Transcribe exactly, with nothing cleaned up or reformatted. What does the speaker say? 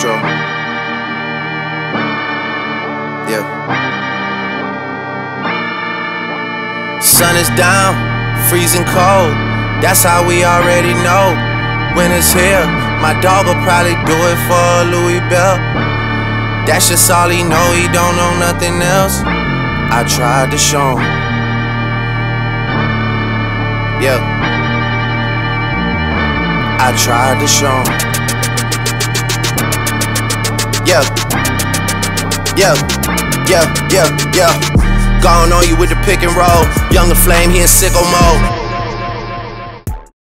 Maestro. Yeah. Sun is down, freezing cold. That's how we already know. Winter's here. My dog will probably do it for a Louis belt. That's just all he know. He don't know nothing else. I tried to show him. Yeah. I tried to show him. Yeah. Yeah. Yeah. Yeah. Yeah. Gone on you with the pick and roll. Younger flame, he in sicko mode.